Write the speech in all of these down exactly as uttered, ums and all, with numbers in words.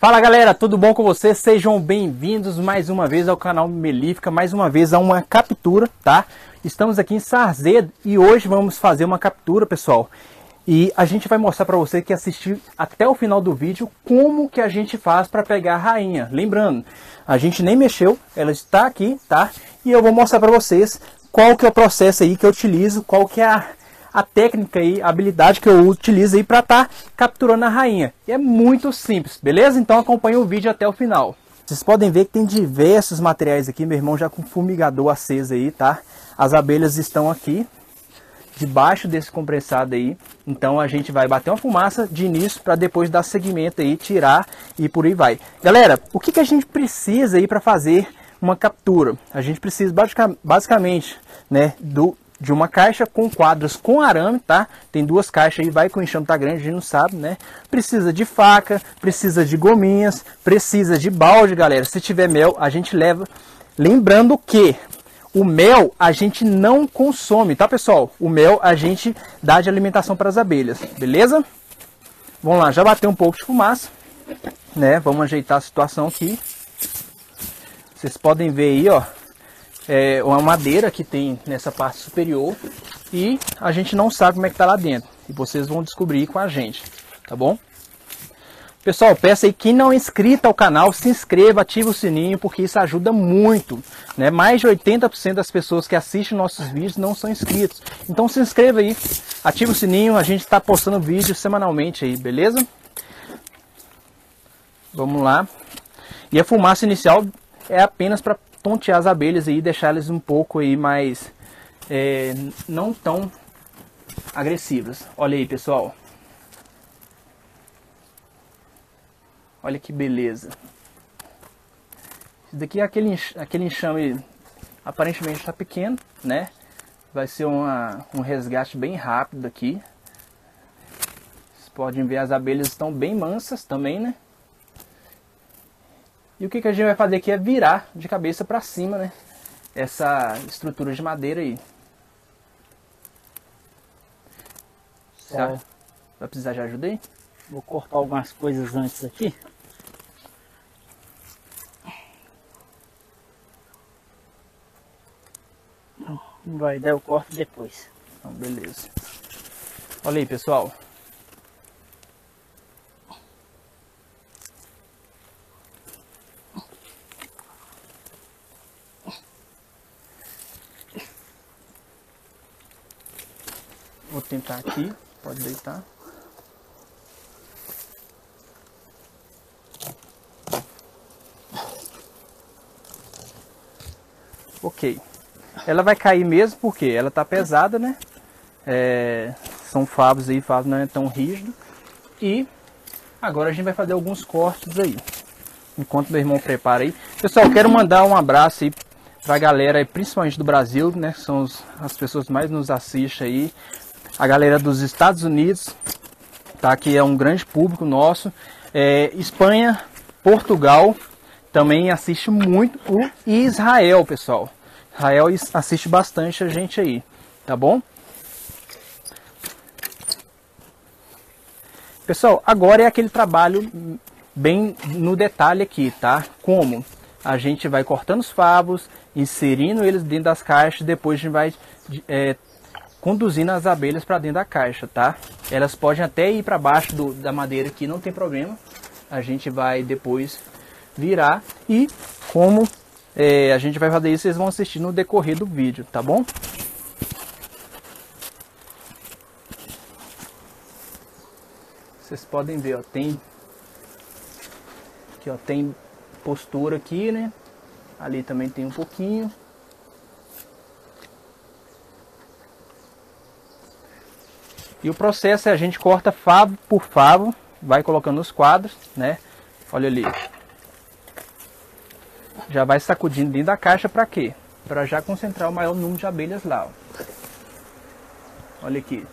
Fala galera, tudo bom com vocês? Sejam bem-vindos mais uma vez ao canal Melífica, mais uma vez a uma captura, tá? Estamos aqui em Sarzedo e hoje vamos fazer uma captura, pessoal. E a gente vai mostrar para você que assistiu até o final do vídeo como que a gente faz para pegar a rainha. Lembrando, a gente nem mexeu, ela está aqui, tá? E eu vou mostrar para vocês qual que é o processo aí que eu utilizo, qual que é a... a técnica e a habilidade que eu utilizo aí para estar tá capturando a rainha. E é muito simples, beleza? Então acompanhe o vídeo até o final. Vocês podem ver que tem diversos materiais aqui, meu irmão já com fumigador aceso aí, tá? As abelhas estão aqui, debaixo desse compressado aí. Então a gente vai bater uma fumaça de início para depois dar seguimento aí, tirar e por aí vai. Galera, o que, que a gente precisa aí para fazer uma captura? A gente precisa basicamente, né, do... de uma caixa com quadros com arame, tá? Tem duas caixas aí, vai que o enxame tá grande, a gente não sabe, né? Precisa de faca, precisa de gominhas, precisa de balde, galera. Se tiver mel, a gente leva. Lembrando que o mel a gente não consome, tá, pessoal? O mel a gente dá de alimentação para as abelhas, beleza? Vamos lá, já bateu um pouco de fumaça, né? Vamos ajeitar a situação aqui. Vocês podem ver aí, ó. É uma madeira que tem nessa parte superior e a gente não sabe como é que tá lá dentro. E vocês vão descobrir com a gente, tá bom? Pessoal, peço aí quem não é inscrito ao canal, se inscreva, ative o sininho, porque isso ajuda muito, né? Mais de oitenta por cento das pessoas que assistem nossos vídeos não são inscritos. Então se inscreva aí, ative o sininho, a gente está postando vídeos semanalmente aí, beleza? Vamos lá. E a fumaça inicial é apenas para tontear as abelhas aí, deixar elas um pouco aí mais é, não tão agressivas. Olha aí, pessoal, olha que beleza. Isso daqui é aquele, aquele enxame, aparentemente está pequeno, né? Vai ser uma, um resgate bem rápido aqui. Vocês podem ver, as abelhas estão bem mansas também, né? E o que, que a gente vai fazer aqui é virar de cabeça para cima, né? Essa estrutura de madeira aí. Só... vai precisar de ajuda aí? Vou cortar algumas coisas antes aqui. Não vai dar, eu corto depois. Então, beleza. Olha aí, pessoal. Vou tentar aqui, pode deitar. Ok. Ela vai cair mesmo porque ela tá pesada, né? É, são favos aí, favos não é tão rígido. E agora a gente vai fazer alguns cortes aí. Enquanto meu irmão prepara aí. Pessoal, quero mandar um abraço aí pra galera aí, principalmente do Brasil, né? Que são os, as pessoas que mais nos assistem aí. A galera dos Estados Unidos, tá? Que é um grande público nosso. É, Espanha, Portugal, também assiste muito. O Israel, pessoal. Israel assiste bastante a gente aí, tá bom? Pessoal, agora é aquele trabalho bem no detalhe aqui, tá? Como a gente vai cortando os favos, inserindo eles dentro das caixas, depois a gente vai... É, conduzindo as abelhas para dentro da caixa, tá? Elas podem até ir para baixo do, da madeira aqui, não tem problema. A gente vai depois virar e como é, a gente vai fazer isso, vocês vão assistir no decorrer do vídeo, tá bom? Vocês podem ver, ó, tem aqui, ó, tem postura aqui, né? Ali também tem um pouquinho. E o processo é a gente corta favo por favo, vai colocando os quadros, né? Olha ali. Já vai sacudindo dentro da caixa para quê? Para já concentrar o maior número de abelhas lá, ó. Olha aqui.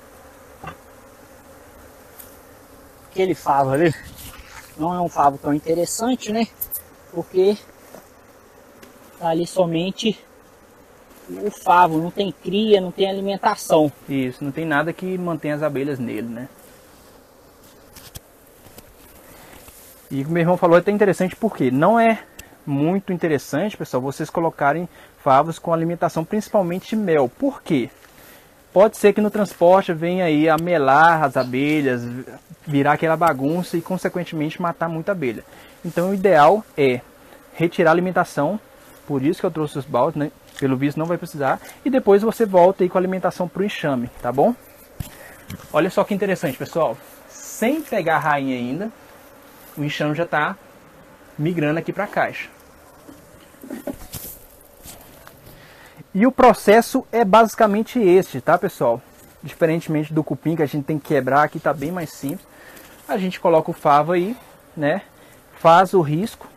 Aquele favo ali não é um favo tão interessante, né? Porque tá ali somente o favo, não tem cria, não tem alimentação. Isso, não tem nada que mantenha as abelhas nele, né? E o que meu irmão falou é até interessante porque não é muito interessante, pessoal, vocês colocarem favos com alimentação principalmente mel. Por quê? Pode ser que no transporte venha aí a melar as abelhas, virar aquela bagunça e consequentemente matar muita abelha. Então o ideal é retirar a alimentação, por isso que eu trouxe os baldes, né? Pelo visto não vai precisar, e depois você volta aí com a alimentação para o enxame, tá bom? Olha só que interessante, pessoal, sem pegar a rainha ainda, o enxame já está migrando aqui para a caixa. E o processo é basicamente este, tá, pessoal? Diferentemente do cupim que a gente tem que quebrar, aqui tá bem mais simples. A gente coloca o favo aí, né? Faz o risco.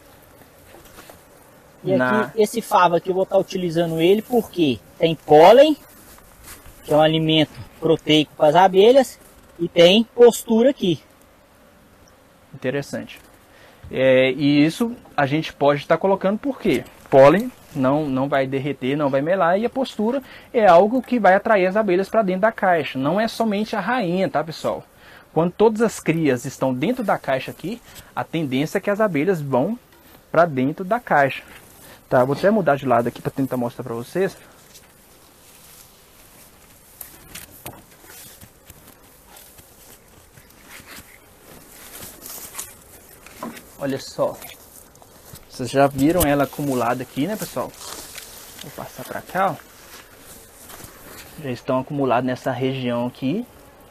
E na... aqui, esse favo aqui eu vou estar utilizando ele porque tem pólen, que é um alimento proteico para as abelhas, e tem postura aqui. Interessante. É, e isso a gente pode estar colocando porque pólen não, não vai derreter, não vai melar, e a postura é algo que vai atrair as abelhas para dentro da caixa. Não é somente a rainha, tá, pessoal? Quando todas as crias estão dentro da caixa aqui, a tendência é que as abelhas vão para dentro da caixa. Tá, vou até mudar de lado aqui para tentar mostrar para vocês. Olha só. Vocês já viram ela acumulada aqui, né, pessoal? Vou passar para cá, ó. Já estão acumulados nessa região aqui.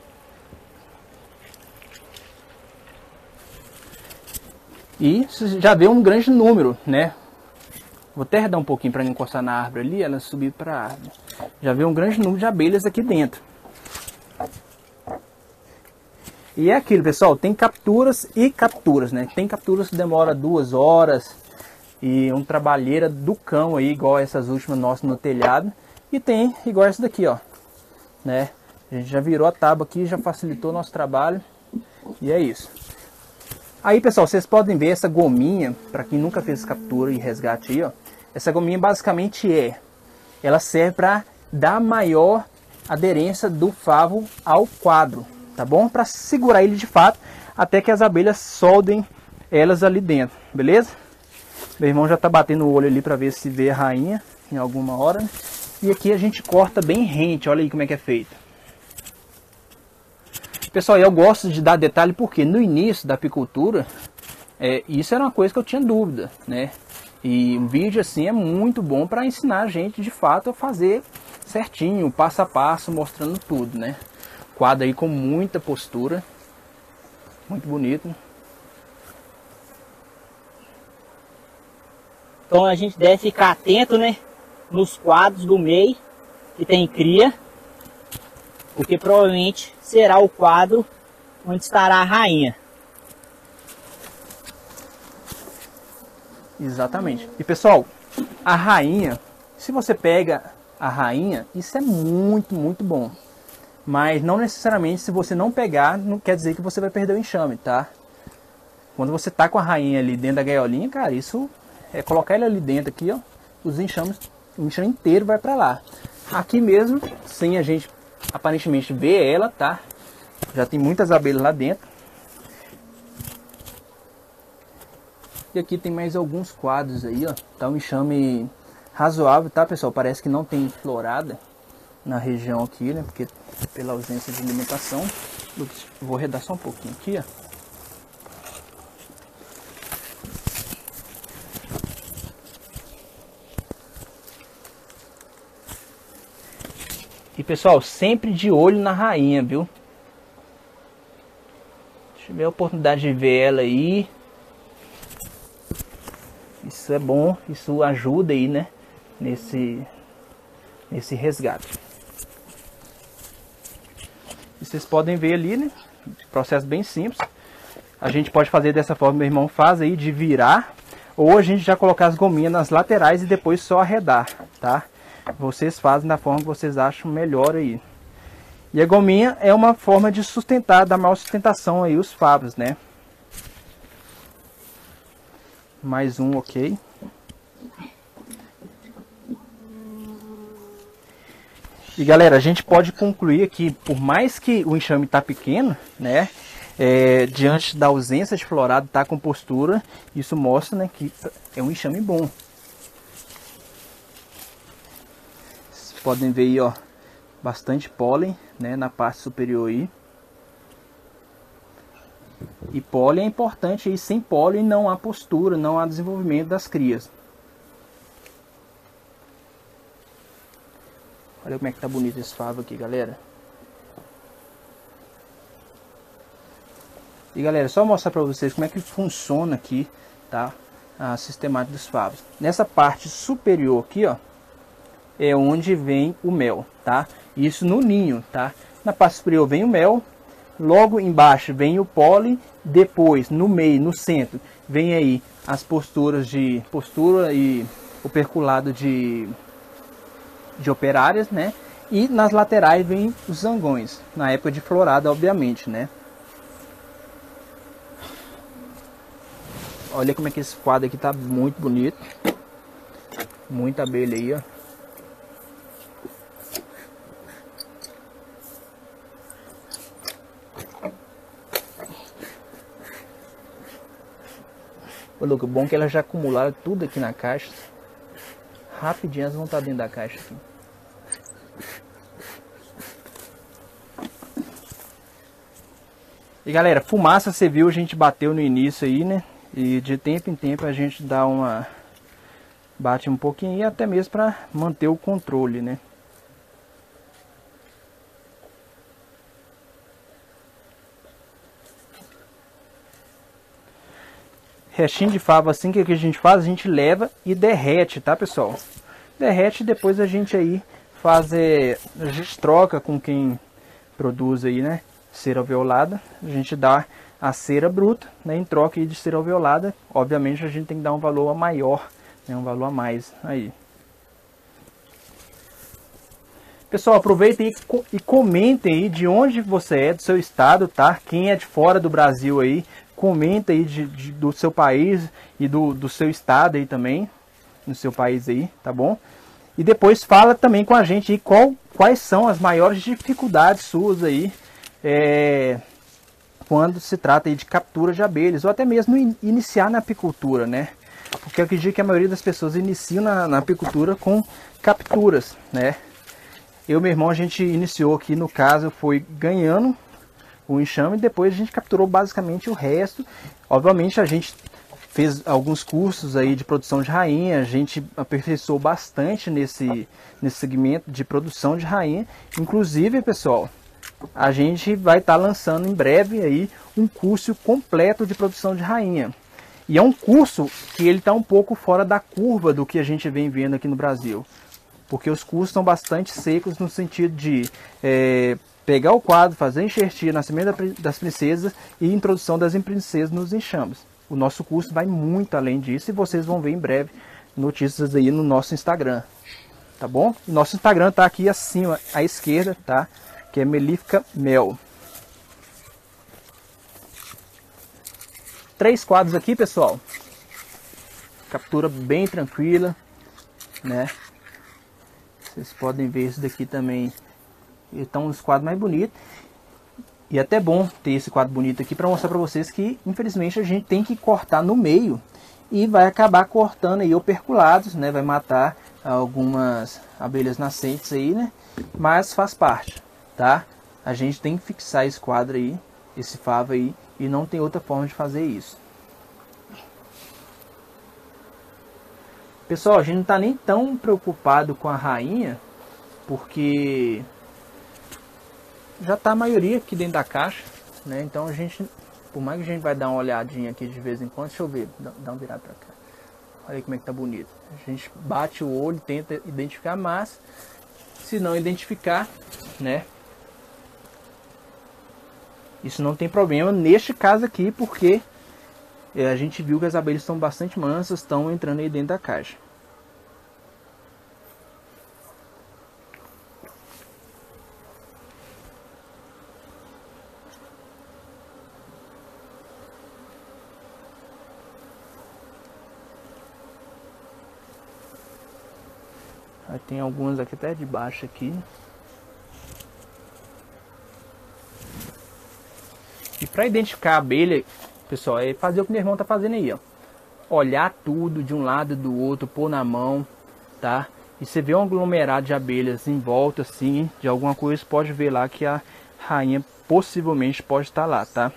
E você já vê um grande número, né? Vou até dar um pouquinho para não encostar na árvore ali, ela subir para a árvore. Já vê um grande número de abelhas aqui dentro. E é aquilo, pessoal, tem capturas e capturas, né? Tem capturas que demora duas horas e um trabalheira do cão aí, igual essas últimas nossas no telhado. E tem igual essa daqui, ó, né? A gente já virou a tábua aqui, já facilitou o nosso trabalho. E é isso. Aí, pessoal, vocês podem ver essa gominha, para quem nunca fez captura e resgate aí, ó. Essa gominha basicamente é, ela serve para dar maior aderência do favo ao quadro, tá bom? Para segurar ele de fato, até que as abelhas soldem elas ali dentro, beleza? Meu irmão já tá batendo o olho ali para ver se vê a rainha em alguma hora. E aqui a gente corta bem rente, olha aí como é que é feito. Pessoal, eu gosto de dar detalhe porque no início da apicultura, é, isso era uma coisa que eu tinha dúvida, né? E um vídeo assim é muito bom para ensinar a gente de fato a fazer certinho, passo a passo, mostrando tudo, né? Quadro aí com muita postura, muito bonito. Então a gente deve ficar atento, né, nos quadros do meio que tem cria, porque provavelmente será o quadro onde estará a rainha. Exatamente. E pessoal, a rainha, se você pega a rainha, isso é muito, muito bom. Mas não necessariamente se você não pegar, não quer dizer que você vai perder o enxame, tá? Quando você tá com a rainha ali dentro da gaiolinha, cara, isso é colocar ela ali dentro aqui, ó, os enxames, o enxame inteiro vai pra lá. Aqui mesmo, sem a gente aparentemente ver ela, tá? Já tem muitas abelhas lá dentro. E aqui tem mais alguns quadros aí, ó. Tá um enxame razoável, tá, pessoal? Parece que não tem florada na região aqui, né? Porque pela ausência de alimentação. Vou arredar só um pouquinho aqui, ó. E pessoal, sempre de olho na rainha, viu? Se tiver a oportunidade de ver ela aí, isso é bom, isso ajuda aí, né? Nesse, nesse resgate. E vocês podem ver ali, né? Processo bem simples. A gente pode fazer dessa forma, meu irmão faz aí, de virar. Ou a gente já colocar as gominhas nas laterais e depois só arredar, tá? Vocês fazem da forma que vocês acham melhor aí. E a gominha é uma forma de sustentar, dar maior sustentação aí os favos, né? Mais um, ok. E galera, a gente pode concluir aqui, por mais que o enxame tá pequeno, né? é, diante da ausência de florado, tá com postura, isso mostra, né, que é um enxame bom. Vocês podem ver aí, ó, bastante pólen, né, na parte superior aí. E pólen é importante aí, sem pólen não há postura, não há desenvolvimento das crias. Olha como é que tá bonito esse favo aqui, galera. E galera, só mostrar para vocês como é que funciona aqui, tá? A sistemática dos favos. Nessa parte superior aqui, ó, é onde vem o mel, tá? Isso no ninho, tá? Na parte superior vem o mel, logo embaixo vem o pólen, depois no meio, no centro, vem aí as posturas de postura e o perculado de, de operárias, né? E nas laterais vem os zangões, na época de florada, obviamente, né? Olha como é que esse quadro aqui tá muito bonito. Muita abelha aí, ó. Olha que bom que elas já acumularam tudo aqui na caixa. Rapidinho elas vão estar dentro da caixa aqui. E galera, fumaça você viu, a gente bateu no início aí, né? E de tempo em tempo a gente dá uma... bate um pouquinho e até mesmo para manter o controle, né? Restinho de fava assim, que, que a gente faz? A gente leva e derrete, tá pessoal? Derrete e depois a gente aí faz... É, a gente troca com quem produz aí, né? Cera alveolada. A gente dá a cera bruta, né, em troca de cera alveolada. Obviamente a gente tem que dar um valor maior, né, um valor a mais aí. Pessoal, aproveitem e comentem aí de onde você é, do seu estado, tá? Quem é de fora do Brasil aí, comenta aí de, de, do seu país e do, do seu estado aí também, no seu país aí, tá bom? E depois fala também com a gente aí qual, quais são as maiores dificuldades suas aí, é... quando se trata aí de captura de abelhas, ou até mesmo in, iniciar na apicultura, né? Porque eu acredito que a maioria das pessoas iniciam na, na apicultura com capturas, né? Eu e meu irmão, a gente iniciou aqui, no caso, foi ganhando o enxame, e depois a gente capturou basicamente o resto. Obviamente a gente fez alguns cursos aí de produção de rainha, a gente aperfeiçoou bastante nesse, nesse segmento de produção de rainha. Inclusive, pessoal, a gente vai estar tá lançando em breve aí um curso completo de produção de rainha. E é um curso que ele está um pouco fora da curva do que a gente vem vendo aqui no Brasil. Porque os cursos são bastante secos no sentido de é, pegar o quadro, fazer enxertia, nascimento das princesas e introdução das princesas nos enxames. O nosso curso vai muito além disso e vocês vão ver em breve notícias aí no nosso Instagram. Tá bom? Nosso Instagram está aqui acima, à esquerda, tá? Que é Melífica Mel. Três quadros aqui, pessoal. Captura bem tranquila, né? Vocês podem ver esse daqui também. Então, os quadros mais bonitos. E é até bom ter esse quadro bonito aqui para mostrar para vocês que, infelizmente, a gente tem que cortar no meio e vai acabar cortando aí operculados, né? Vai matar algumas abelhas nascentes aí, né? Mas faz parte. Tá? A gente tem que fixar esse quadro aí, esse favo aí, e não tem outra forma de fazer isso. Pessoal, a gente não está nem tão preocupado com a rainha, porque já está a maioria aqui dentro da caixa, né? Então a gente, por mais que a gente vai dar uma olhadinha aqui de vez em quando, deixa eu ver, dá, dá um virado para cá. Olha aí como é que tá bonito. A gente bate o olho, tenta identificar, mas se não identificar, né? Isso não tem problema neste caso aqui, porque é, a gente viu que as abelhas estão bastante mansas, estão entrando aí dentro da caixa. Aí tem algumas aqui até de baixo aqui. Para identificar a abelha, pessoal, é fazer o que meu irmão tá fazendo aí, ó. Olhar tudo de um lado e do outro, pôr na mão, tá? E você vê um aglomerado de abelhas em volta, assim, de alguma coisa, pode ver lá que a rainha possivelmente pode estar lá, tá?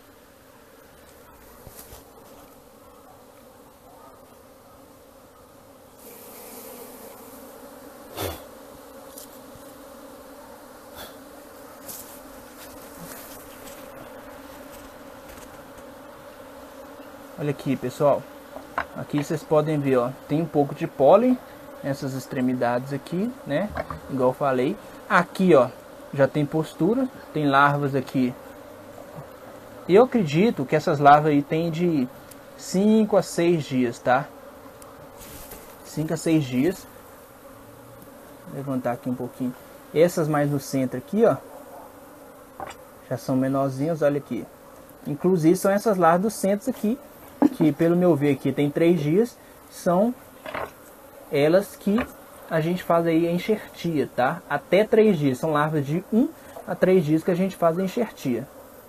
Olha aqui, pessoal. Aqui vocês podem ver, ó, tem um pouco de pólen nessas extremidades aqui, né? Igual eu falei. Aqui, ó, já tem postura, tem larvas aqui. Eu acredito que essas larvas aí tem de cinco a seis dias, tá? cinco a seis dias. Vou levantar aqui um pouquinho. Essas mais no centro aqui, ó, já são menorzinhas, olha aqui. Inclusive são essas larvas do centro aqui, que pelo meu ver aqui tem três dias, são elas que a gente faz aí a enxertia, tá? Até três dias, são larvas de um a três dias que a gente faz a enxertia.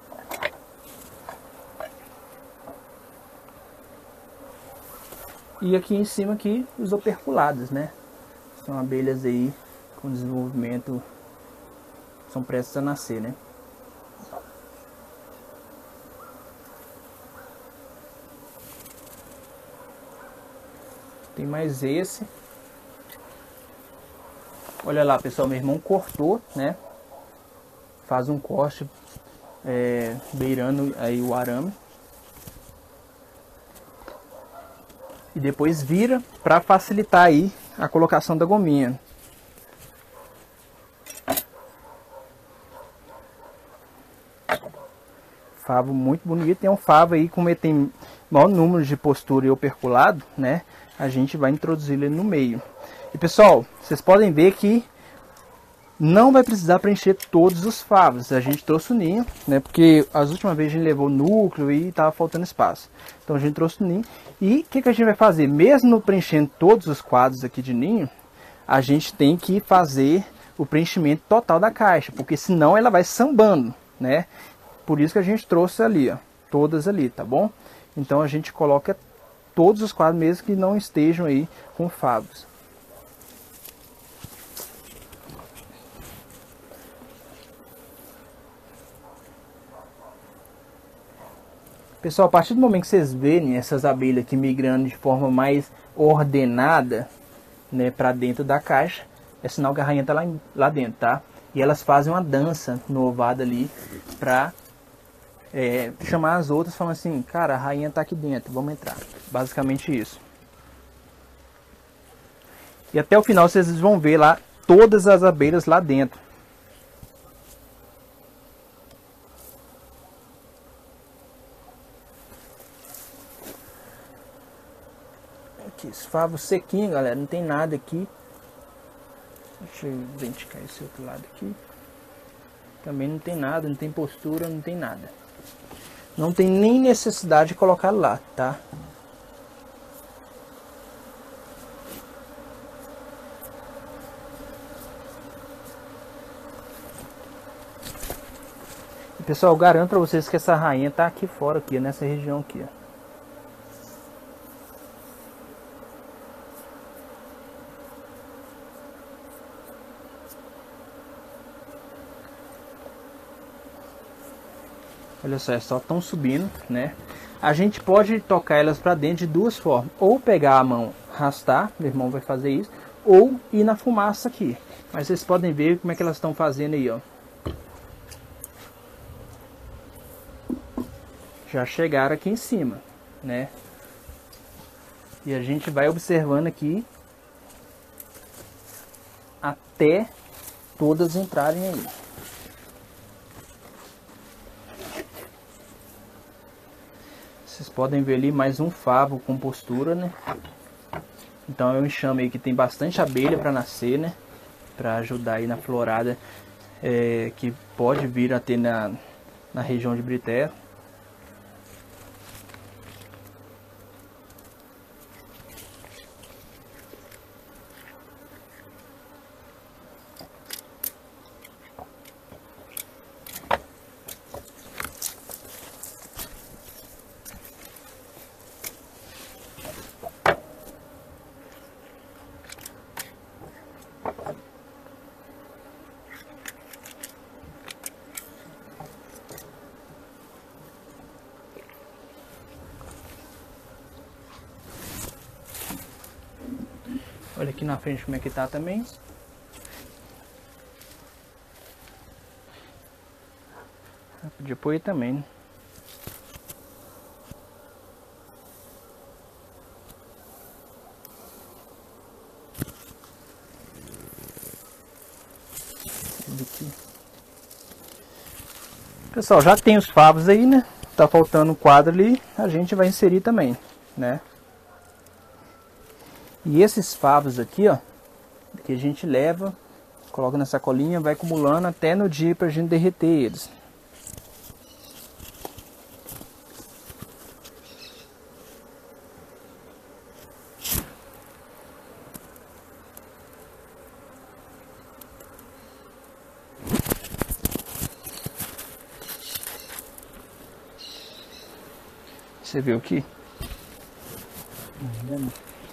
E aqui em cima aqui os operculados, né? São abelhas aí com desenvolvimento, são prestes a nascer, né? Tem mais esse. Olha lá, pessoal, meu irmão cortou, né? Faz um corte é, beirando aí o arame. E depois vira para facilitar aí a colocação da gominha. Favo muito bonito. Tem um favo aí, como ele tem maior número de postura e operculado, né? A gente vai introduzir ele no meio. E pessoal, vocês podem ver que não vai precisar preencher todos os favos. A gente trouxe o ninho, né? Porque as últimas vezes a gente levou núcleo e estava faltando espaço. Então a gente trouxe o ninho. E o que, que a gente vai fazer? Mesmo preenchendo todos os quadros aqui de ninho, a gente tem que fazer o preenchimento total da caixa, porque senão ela vai sambando, né? Por isso que a gente trouxe ali, ó, todas ali, tá bom? Então a gente coloca todos os quadros mesmo que não estejam aí com favos. Pessoal, a partir do momento que vocês verem essas abelhas aqui migrando de forma mais ordenada, né, para dentro da caixa, é sinal que a rainha está lá, lá dentro, tá? E elas fazem uma dança no ovado ali para é, chamar as outras, falando assim, cara, a rainha está aqui dentro, vamos entrar. Basicamente isso. E até o final vocês vão ver lá todas as abelhas lá dentro. Aqui, esse favo sequinho, galera, não tem nada aqui. Deixa eu identificar esse outro lado aqui. Também não tem nada, não tem postura, não tem nada. Não tem nem necessidade de colocar lá, tá? E, pessoal, eu garanto pra vocês que essa rainha tá aqui fora, aqui, nessa região aqui, ó. Olha só, é só estão subindo, né? A gente pode tocar elas para dentro de duas formas. Ou pegar a mão, arrastar, meu irmão vai fazer isso. Ou ir na fumaça aqui. Mas vocês podem ver como é que elas estão fazendo aí, ó. Já chegaram aqui em cima, né? E a gente vai observando aqui até todas entrarem aí. Vocês podem ver ali mais um favo com postura, né? Então é um enxame aí que tem bastante abelha para nascer, né? Para ajudar aí na florada é, que pode vir a ter na, na região de Ibirité. Olha aqui na frente como é que tá também. Podia pôr aí também, né? Aqui. Pessoal, já tem os favos aí, né? Tá faltando um quadro ali, a gente vai inserir também, né? E esses favos aqui, ó, que a gente leva, coloca na sacolinha, vai acumulando até no dia pra gente derreter eles. Você viu aqui? Uhum.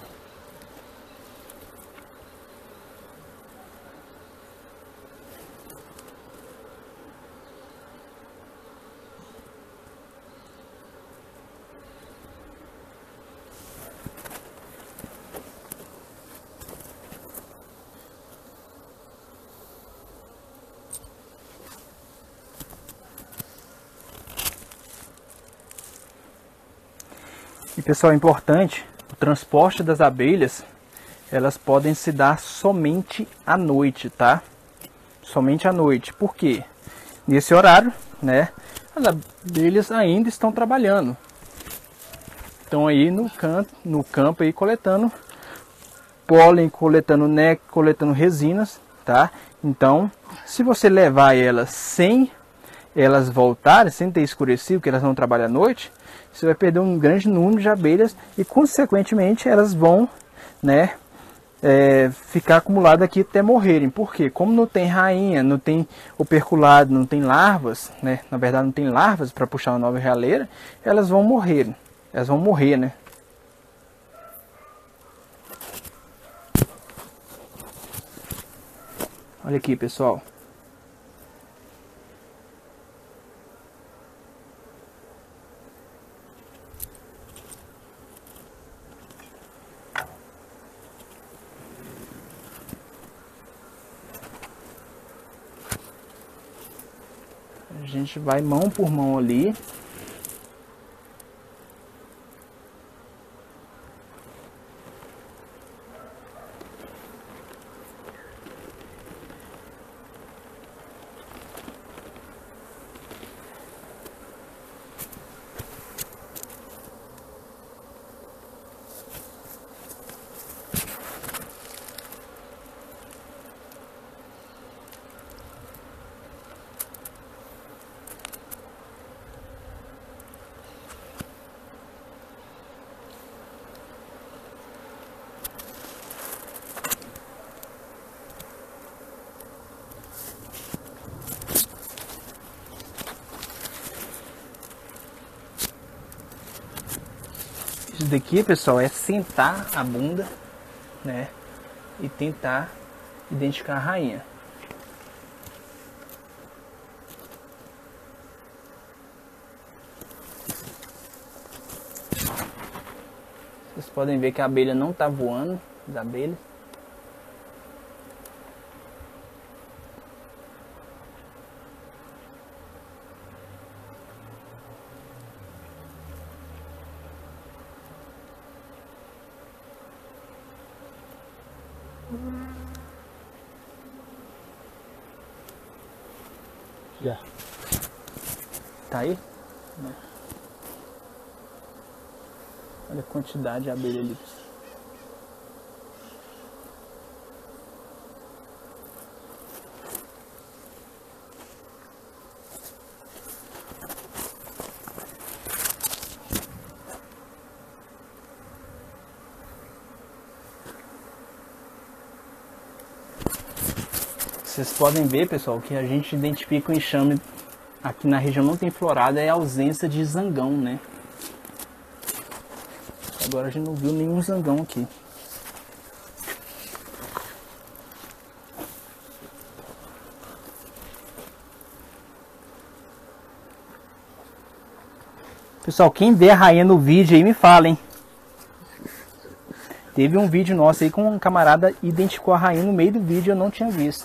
E pessoal, é importante, o transporte das abelhas, elas podem se dar somente à noite, tá? Somente à noite. Por quê? Nesse horário, né, as abelhas ainda estão trabalhando. Estão aí no campo, no campo aí coletando pólen, coletando néctar, coletando resinas, tá? Então, se você levar elas sem elas voltarem, sem ter escurecido, que elas não trabalham à noite, você vai perder um grande número de abelhas e, consequentemente, elas vão, né, é, ficar acumuladas aqui até morrerem. Por quê? Como não tem rainha, não tem operculado, não tem larvas, né, na verdade não tem larvas para puxar uma nova realeira, elas vão morrer, elas vão morrer, né. Olha aqui, pessoal. A gente vai mão por mão ali. Isso daqui, pessoal, é sentar a bunda, né, e tentar identificar a rainha. Vocês podem ver que a abelha não está voando, as abelhas. Já. Tá aí? Não. Olha a quantidade de abelha ali. Vocês podem ver, pessoal, que a gente identifica o enxame aqui na região não tem florada, é a ausência de zangão, né? Agora a gente não viu nenhum zangão aqui. Pessoal, quem vê a rainha no vídeo aí me fala, hein? Teve um vídeo nosso aí com um camarada identificou a rainha no meio do vídeo, eu não tinha visto.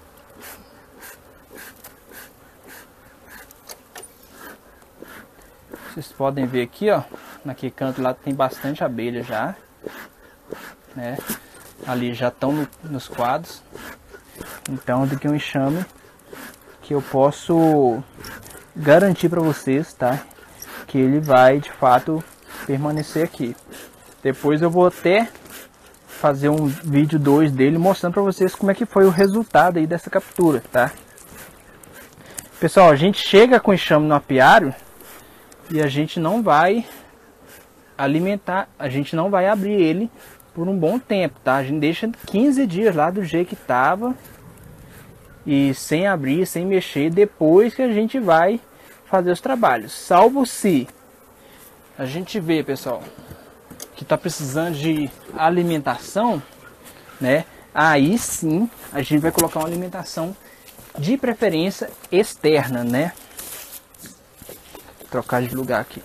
Vocês podem ver aqui, ó, naquele canto lá tem bastante abelha já, né? Ali já estão no, nos quadros. Então, daqui um enxame que eu posso garantir para vocês, tá? Que ele vai de fato permanecer aqui. Depois eu vou até fazer um vídeo dois dele mostrando para vocês como é que foi o resultado aí dessa captura, tá? Pessoal, a gente chega com enxame no apiário e a gente não vai alimentar, a gente não vai abrir ele por um bom tempo, tá? A gente deixa quinze dias lá do jeito que tava e sem abrir, sem mexer, depois que a gente vai fazer os trabalhos. Salvo se a gente vê, pessoal, que tá precisando de alimentação, né? Aí sim a gente vai colocar uma alimentação de preferência externa, né? Vou trocar de lugar aqui.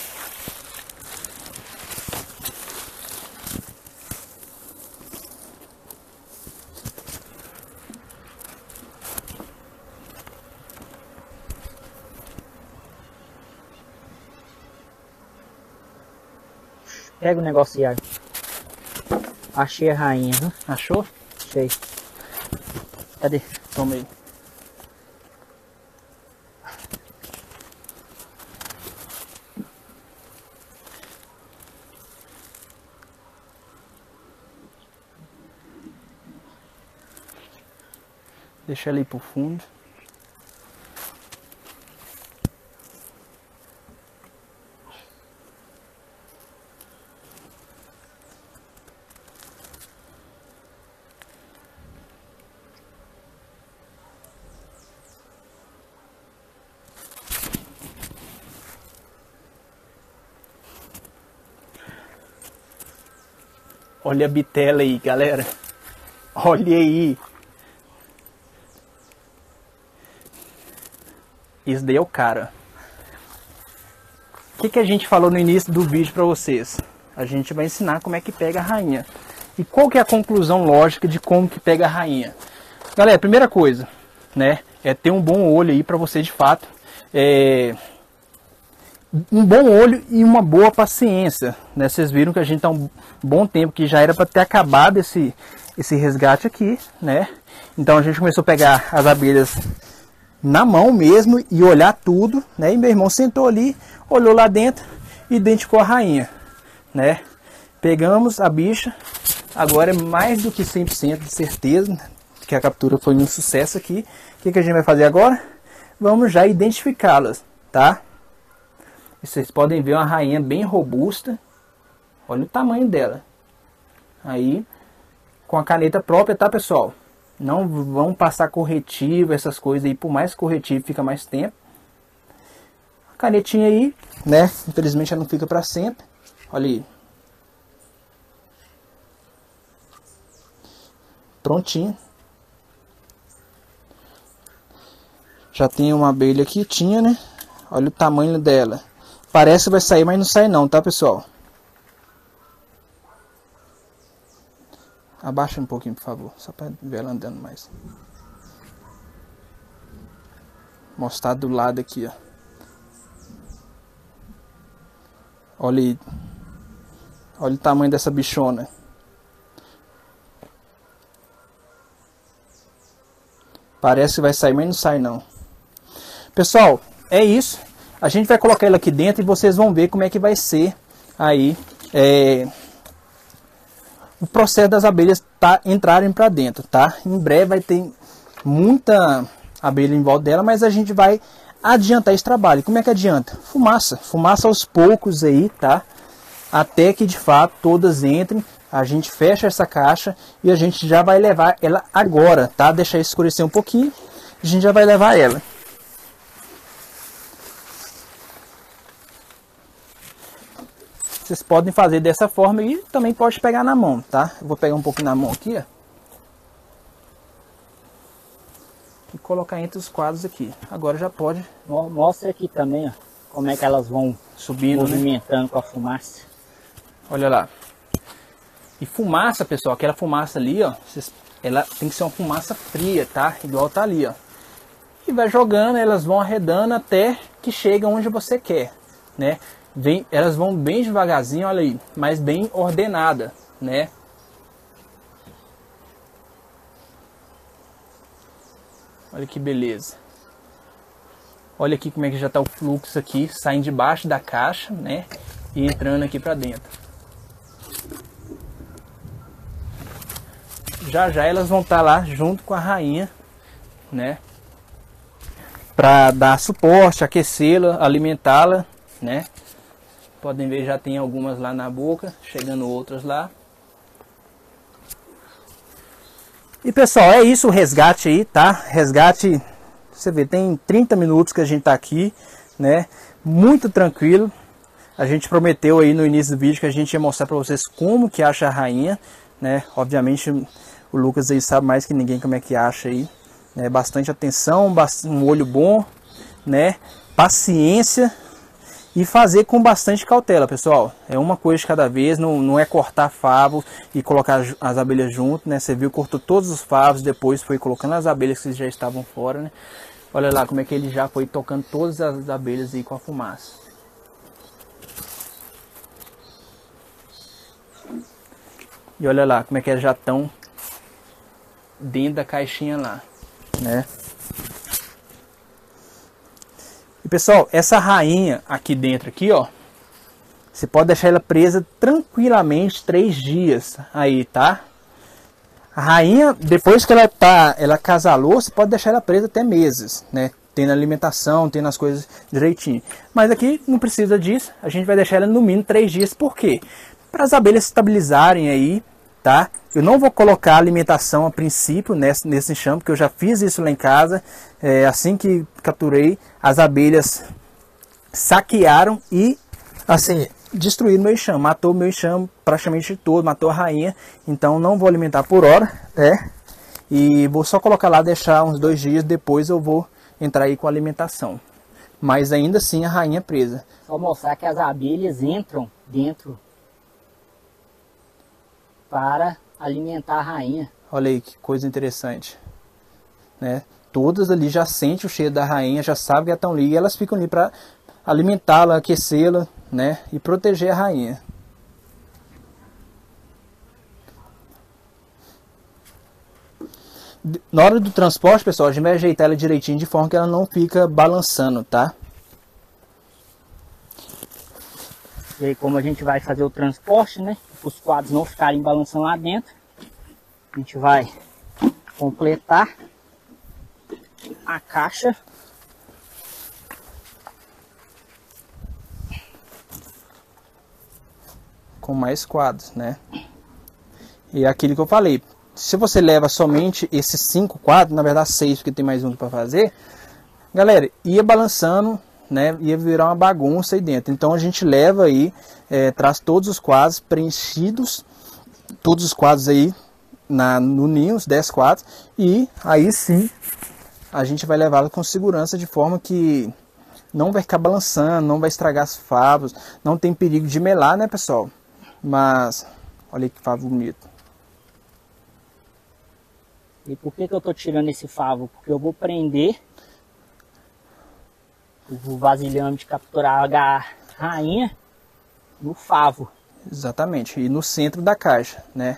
Pega o negócio, Iago. Achei a rainha, viu? Achou? Achei. Cadê? Toma aí. Deixa ela ir pro fundo. Olha a bitela aí, galera. Olha aí. Isso daí é o cara. O que, que a gente falou no início do vídeo para vocês? A gente vai ensinar como é que pega a rainha. E qual que é a conclusão lógica de como que pega a rainha? Galera, primeira coisa, né? É ter um bom olho aí para você de fato. É... Um bom olho e uma boa paciência, né? Vocês viram que a gente tá um bom tempo que já era para ter acabado esse, esse resgate aqui, né? Então a gente começou a pegar as abelhas na mão mesmo e olhar tudo, né? E meu irmão sentou ali, olhou lá dentro e identificou a rainha, né? Pegamos a bicha, agora é mais do que cem por cento de certeza que a captura foi um sucesso aqui. O que, que a gente vai fazer agora? Vamos já identificá-las, tá? Vocês podem ver uma rainha bem robusta. Olha o tamanho dela. Aí, com a caneta própria, tá, pessoal? Não vão passar corretivo, essas coisas aí. Por mais corretivo, fica mais tempo. A canetinha aí, né? Infelizmente, ela não fica para sempre. Olha aí. Prontinho. Já tem uma abelha aqui, tinha, né? Olha o tamanho dela. Parece que vai sair, mas não sai não, tá, pessoal? Abaixa um pouquinho, por favor, só para ver ela andando mais. Mostrar do lado aqui, ó. Olha aí. Olha o tamanho dessa bichona. Parece que vai sair, mas não sai não. Pessoal, é isso. A gente vai colocar ela aqui dentro e vocês vão ver como é que vai ser aí é, o processo das abelhas tá, entrarem para dentro, tá? Em breve vai ter muita abelha em volta dela, mas a gente vai adiantar esse trabalho. Como é que adianta? Fumaça. Fumaça aos poucos aí, tá? Até que de fato todas entrem. A gente fecha essa caixa e a gente já vai levar ela agora, tá? Deixar escurecer um pouquinho. A gente já vai levar ela. Vocês podem fazer dessa forma e também pode pegar na mão, tá? Eu vou pegar um pouquinho na mão aqui, ó. E colocar entre os quadros aqui. Agora já pode. Mostra aqui também, ó, como é que elas vão subindo, movimentando, né, com a fumaça. Olha lá. E fumaça, pessoal, aquela fumaça ali, ó, ela tem que ser uma fumaça fria, tá? Igual tá ali, ó. E vai jogando, elas vão arredando até que chega onde você quer, né? Vem, elas vão bem devagarzinho, olha aí, mas bem ordenada, né? Olha que beleza. Olha aqui como é que já está o fluxo aqui, saindo debaixo da caixa, né? E entrando aqui para dentro. Já já elas vão estar lá junto com a rainha, né? Para dar suporte, aquecê-la, alimentá-la, né? Podem ver, já tem algumas lá na boca, chegando outras lá. E pessoal, é isso o resgate aí, tá? Resgate, você vê, tem trinta minutos que a gente tá aqui, né? Muito tranquilo. A gente prometeu aí no início do vídeo que a gente ia mostrar para vocês como que acha a rainha, né? Obviamente o Lucas aí sabe mais que ninguém como é que acha aí, né? Bastante atenção, um olho bom, né? Paciência. E fazer com bastante cautela, pessoal. É uma coisa de cada vez, não, não é cortar favo e colocar as abelhas junto, né? Você viu, cortou todos os favos, depois foi colocando as abelhas que já estavam fora, né? Olha lá como é que ele já foi tocando todas as abelhas aí com a fumaça. E olha lá como é que elas já estão dentro da caixinha lá, né? E pessoal, essa rainha aqui dentro aqui, ó, você pode deixar ela presa tranquilamente três dias aí, tá? A rainha, depois que ela tá, ela acasalou, você pode deixar ela presa até meses, né? Tendo alimentação, tendo as coisas direitinho. Mas aqui não precisa disso, a gente vai deixar ela no mínimo três dias, por quê? Para as abelhas se estabilizarem aí, tá? Eu não vou colocar alimentação a princípio nesse, nesse enxame, porque eu já fiz isso lá em casa. É, assim que capturei, as abelhas saquearam e, assim, destruíram meu enxame. Matou meu enxame praticamente todo, matou a rainha. Então não vou alimentar por hora, né? E vou só colocar lá, deixar uns dois dias, depois eu vou entrar aí com a alimentação. Mas ainda assim a rainha presa. Só mostrar que as abelhas entram dentro para alimentar a rainha. Olha aí que coisa interessante, né? Todas ali já sentem o cheiro da rainha, já sabem que estão ali e elas ficam ali para alimentá-la, aquecê-la, né? E proteger a rainha. Na hora do transporte, pessoal, a gente vai ajeitar ela direitinho de forma que ela não fica balançando, tá? E aí, como a gente vai fazer o transporte, né? Os quadros não ficarem balançando lá dentro, a gente vai completar a caixa com mais quadros, né? E é aquilo que eu falei, se você leva somente esses cinco quadros, na verdade seis, porque tem mais um para fazer, galera, ia balançando, né? Ia virar uma bagunça aí dentro. Então a gente leva aí, é, traz todos os quadros preenchidos, todos os quadros aí na, no ninho, os dez quadros, e aí sim a gente vai levá-lo com segurança, de forma que não vai ficar balançando, não vai estragar as favos, não tem perigo de melar, né, pessoal? Mas olha que favo bonito. E por que que eu tô tirando esse favo? Porque eu vou prender o vasilhame de capturar a rainha no favo. Exatamente, e no centro da caixa, né?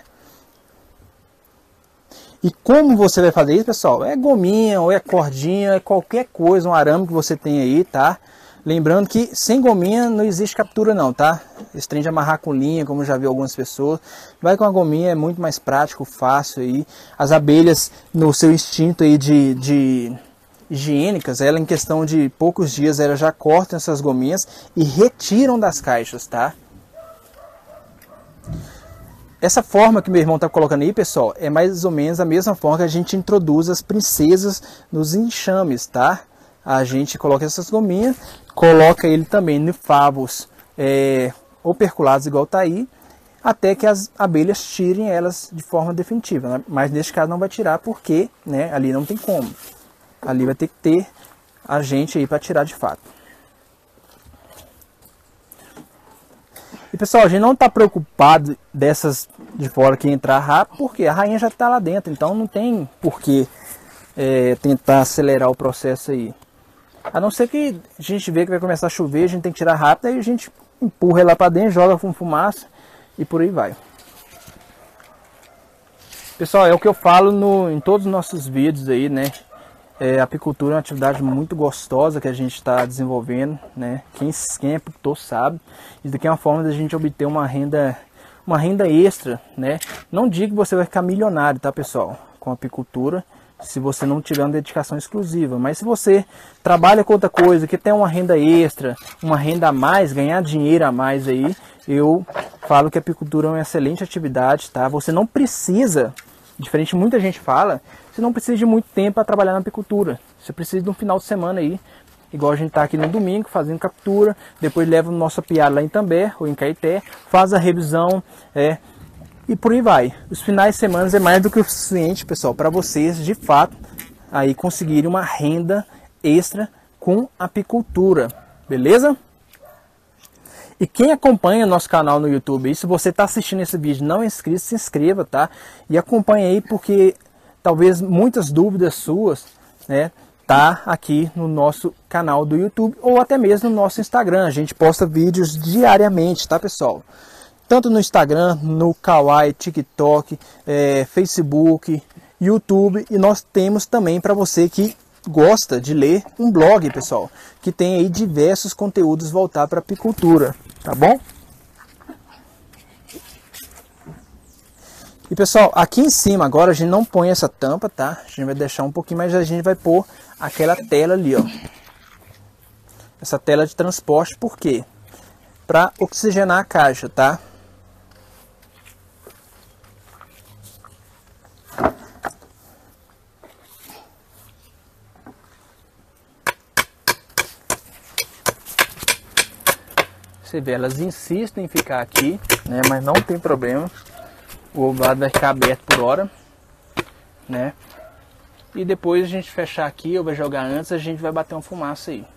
E como você vai fazer isso, pessoal? É gominha, ou é cordinha, é qualquer coisa, um arame que você tem aí, tá? Lembrando que sem gominha não existe captura não, tá? Esse trem de amarrar com linha, como eu já vi algumas pessoas. Vai com a gominha, é muito mais prático, fácil aí. As abelhas, no seu instinto aí de, de higiênicas, ela em questão de poucos dias, elas já cortam essas gominhas e retiram das caixas, tá? Essa forma que meu irmão está colocando aí, pessoal, é mais ou menos a mesma forma que a gente introduz as princesas nos enxames, tá? A gente coloca essas gominhas, coloca ele também em favos é, operculados igual tá aí, até que as abelhas tirem elas de forma definitiva, né? Mas neste caso não vai tirar porque, né, ali não tem como. Ali vai ter que ter a gente aí para tirar de fato. E pessoal, a gente não está preocupado dessas de fora que entrar rápido, porque a rainha já está lá dentro, então não tem por que é, tentar acelerar o processo aí. A não ser que a gente vê que vai começar a chover, a gente tem que tirar rápido, aí a gente empurra ela para dentro, joga com fumaça e por aí vai. Pessoal, é o que eu falo no, em todos os nossos vídeos aí, né? É, a apicultura é uma atividade muito gostosa que a gente está desenvolvendo, né? Quem, quem é apicultor sabe. Isso daqui é uma forma da gente obter uma renda, uma renda extra, né? Não digo que você vai ficar milionário, tá, pessoal? Com a apicultura, se você não tiver uma dedicação exclusiva. Mas se você trabalha com outra coisa, que tem uma renda extra, uma renda a mais, ganhar dinheiro a mais aí, eu falo que a apicultura é uma excelente atividade, tá? Você não precisa, diferente de muita gente fala, você não precisa de muito tempo para trabalhar na apicultura. Você precisa de um final de semana aí, igual a gente tá aqui no domingo fazendo captura, depois leva o nosso apiário lá em Itambé ou em Caeté, faz a revisão, é, e por aí vai. Os finais de semana é mais do que o suficiente, pessoal, para vocês de fato aí conseguirem uma renda extra com apicultura, beleza? E quem acompanha nosso canal no YouTube, e se você está assistindo esse vídeo e não é inscrito, se inscreva, tá? E acompanhe aí, porque talvez muitas dúvidas suas, né, tá aqui no nosso canal do YouTube ou até mesmo no nosso Instagram. A gente posta vídeos diariamente, tá, pessoal? Tanto no Instagram, no Kawaii, TikTok, é, Facebook, YouTube, e nós temos também para você que gosta de ler um blog, pessoal, que tem aí diversos conteúdos voltados para apicultura, tá bom? E pessoal, aqui em cima agora a gente não põe essa tampa, tá? A gente vai deixar um pouquinho, mas a gente vai pôr aquela tela ali, ó. Essa tela de transporte, por quê? Para oxigenar a caixa, tá? Você vê, elas insistem em ficar aqui, né? Mas não tem problema. O ovado vai ficar aberto por hora, né? E depois a gente fechar aqui, eu vou jogar antes, a gente vai bater uma fumaça aí.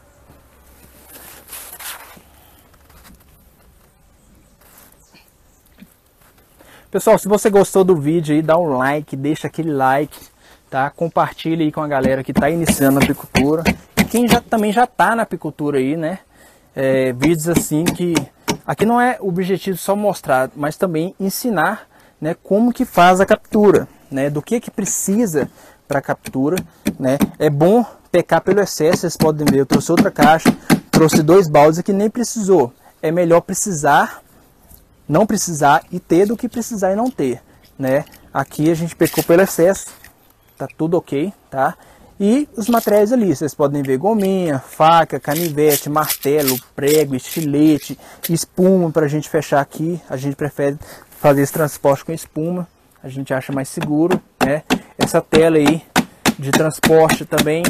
Pessoal, se você gostou do vídeo aí, dá um like, deixa aquele like, tá? Compartilha aí com a galera que está iniciando a apicultura. E quem já, também já está na apicultura aí, né? É, vídeos assim que... Aqui não é o objetivo só mostrar, mas também ensinar, né, como que faz a captura, né? Do que que precisa para captura, né? É bom pecar pelo excesso, vocês podem ver, eu trouxe outra caixa, trouxe dois baldes aqui, nem precisou. É melhor precisar, não precisar e ter do que precisar e não ter, né? Aqui a gente pecou pelo excesso, tá tudo ok, tá? E os materiais ali, vocês podem ver gominha, faca, canivete, martelo, prego, estilete, espuma para a gente fechar aqui. A gente prefere fazer esse transporte com espuma, a gente acha mais seguro, né? Essa tela aí de transporte também.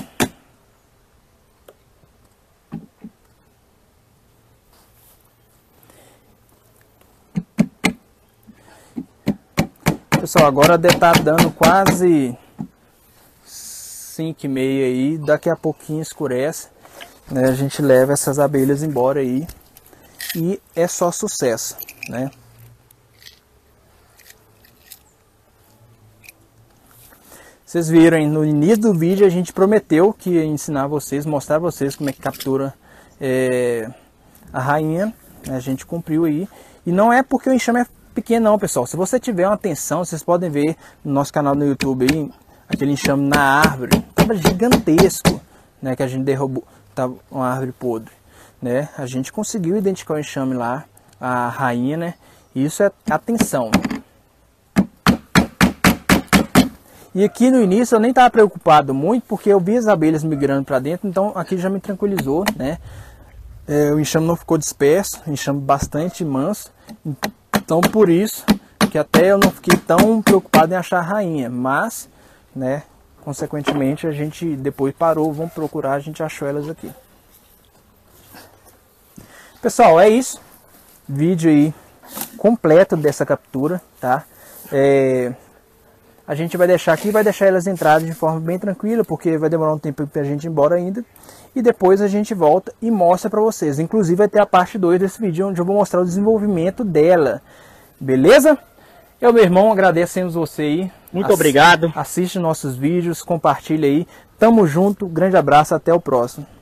Pessoal, agora deve estar dando quase cinco e meia aí, daqui a pouquinho escurece, né? A gente leva essas abelhas embora aí e é só sucesso, né? Vocês viram no início do vídeo, a gente prometeu que ia ensinar vocês, mostrar vocês como é que captura é, a rainha, né? A gente cumpriu aí, e não é porque o enxame é pequeno não, pessoal. Se você tiver uma atenção, vocês podem ver no nosso canal no YouTube aí, aquele enxame na árvore, tava gigantesco, né, que a gente derrubou, tava uma árvore podre, né? A gente conseguiu identificar o enxame lá, a rainha, né? Isso é atenção. E aqui no início eu nem estava preocupado muito, porque eu vi as abelhas migrando para dentro, então aqui já me tranquilizou, né? É, o enxame não ficou disperso, enxame bastante manso, então por isso que até eu não fiquei tão preocupado em achar a rainha, mas, né, consequentemente a gente depois parou, vamos procurar, a gente achou elas aqui. Pessoal, é isso, vídeo aí completo dessa captura, tá? É, a gente vai deixar aqui, vai deixar elas entrarem de forma bem tranquila, porque vai demorar um tempo para a gente ir embora ainda, e depois a gente volta e mostra para vocês. Inclusive vai ter a parte dois desse vídeo, onde eu vou mostrar o desenvolvimento dela, beleza? Eu, meu irmão, agradecemos você aí. Muito Ass obrigado. Assiste nossos vídeos, compartilha aí. Tamo junto, grande abraço, até o próximo.